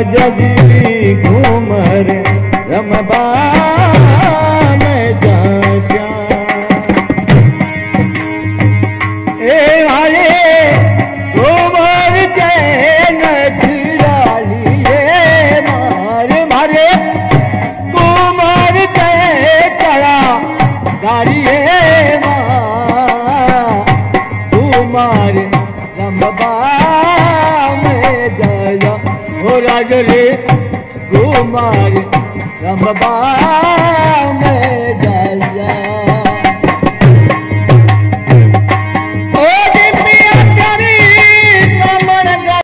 राजा जी घूमर रमबा में जाशा ए वाले घूमर चैन छिड़ालिए मारे मारे घूमर चै कड़ा गाड़िए घूमर रमबा में जाया हो राजा रे घूमर रमबा में जाया।